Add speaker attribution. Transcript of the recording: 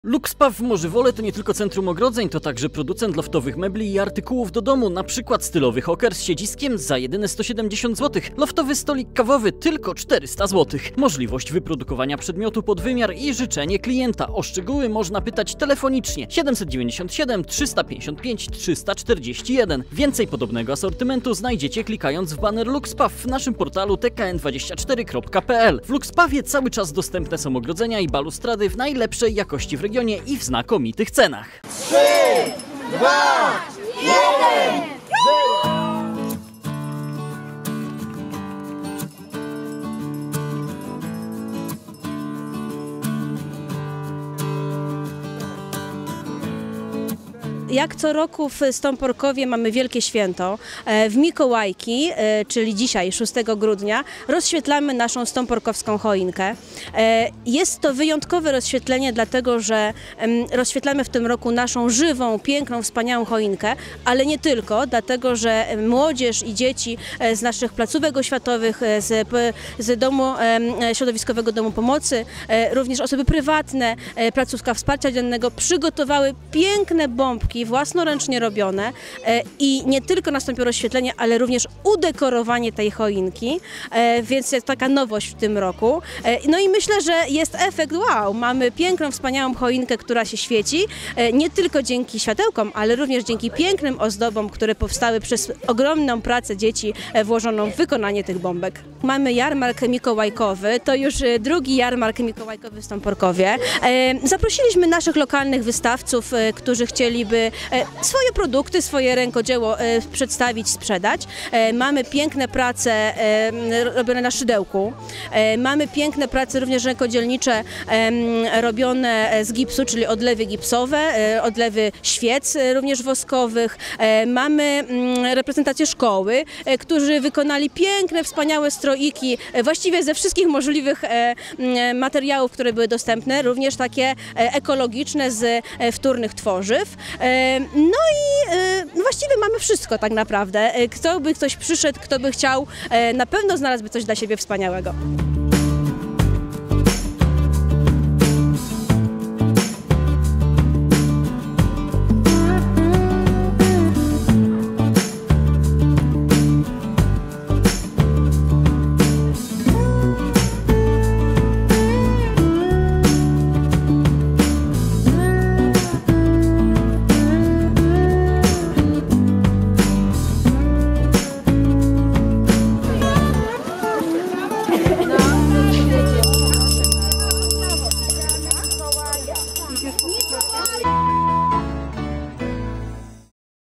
Speaker 1: Luxpaw w Morzywole to nie tylko centrum ogrodzeń, to także producent loftowych mebli i artykułów do domu, np. stylowy hoker z siedziskiem za jedyne 170 zł, loftowy stolik kawowy tylko 400 zł. Możliwość wyprodukowania przedmiotu pod wymiar i życzenie klienta. O szczegóły można pytać telefonicznie 797 355 341. Więcej podobnego asortymentu znajdziecie klikając w baner Luxpaw w naszym portalu tkn24.pl. W Luxpawie cały czas dostępne są ogrodzenia i balustrady w najlepszej jakości w regionie i w znakomitych cenach.
Speaker 2: 3, 2, 1, 0!
Speaker 3: Jak co roku w Stąporkowie mamy wielkie święto. W Mikołajki, czyli dzisiaj, 6 grudnia, rozświetlamy naszą stąporkowską choinkę. Jest to wyjątkowe rozświetlenie, dlatego że rozświetlamy w tym roku naszą żywą, piękną, wspaniałą choinkę, ale nie tylko, dlatego że młodzież i dzieci z naszych placówek oświatowych, z domu, Środowiskowego Domu Pomocy, również osoby prywatne, placówka wsparcia dziennego przygotowały piękne bombki, własnoręcznie robione i nie tylko nastąpiło rozświetlenie, ale również udekorowanie tej choinki, więc jest taka nowość w tym roku. No i myślę, że jest efekt wow, mamy piękną, wspaniałą choinkę, która się świeci, nie tylko dzięki światełkom, ale również dzięki pięknym ozdobom, które powstały przez ogromną pracę dzieci włożoną w wykonanie tych bombek. Mamy jarmark mikołajkowy, to już drugi jarmark mikołajkowy w Stąporkowie. Zaprosiliśmy naszych lokalnych wystawców, którzy chcieliby swoje produkty, swoje rękodzieło przedstawić, sprzedać. Mamy piękne prace robione na szydełku. Mamy piękne prace również rękodzielnicze robione z gipsu, czyli odlewy gipsowe, odlewy świec również woskowych. Mamy reprezentację szkoły, którzy wykonali piękne, wspaniałe stroiki, właściwie ze wszystkich możliwych materiałów, które były dostępne, również takie ekologiczne z wtórnych tworzyw. No i właściwie mamy wszystko tak naprawdę. Kto by ktoś przyszedł, kto by chciał, na pewno znalazłby coś dla siebie wspaniałego.